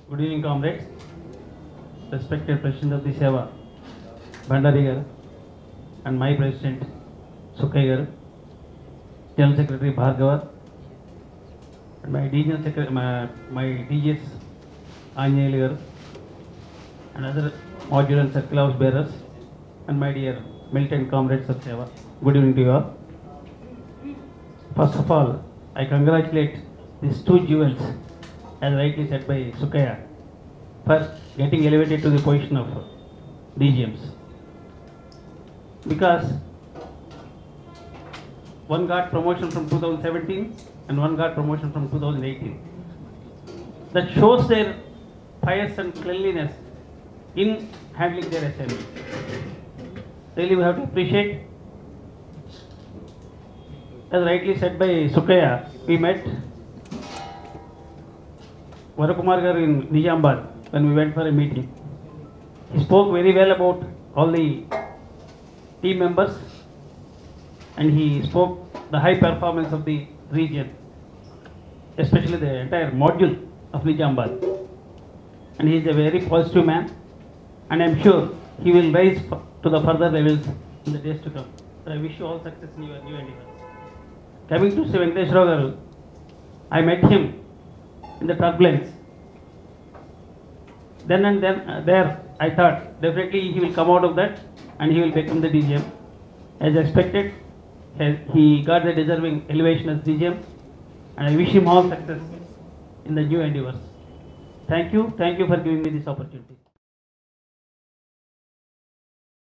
Good evening, comrades. Respected President of the Seva, Bhandari garu, and my President Sukkay garu, General Secretary Bhargava, and my DGS Secretary, my DGS Anjali garu, and other modular and circle house bearers, and my dear militant comrades of Seva. Good evening to you all. First of all, I congratulate these two jewels, as rightly said by Sukkaya, for getting elevated to the position of DGMs. Because one got promotion from 2017 and one got promotion from 2018. That shows their pious and cleanliness in handling their assignment. Really, we have to appreciate. As rightly said by Sukkaya, we met Varakumar garu in Nizamabad when we went for a meeting. He spoke very well about all the team members and he spoke the high performance of the region, especially the entire module of Nizamabad. And he is a very positive man, and I am sure he will rise to the further levels in the days to come. So I wish you all success in your new endeavors. Coming to Sri Venkateswara garu, I met him in the turbulence. Then and there I thought definitely he will come out of that and he will become the DGM. As expected, he got the deserving elevation as DGM, and I wish him all success in the new endeavors. Thank you for giving me this opportunity.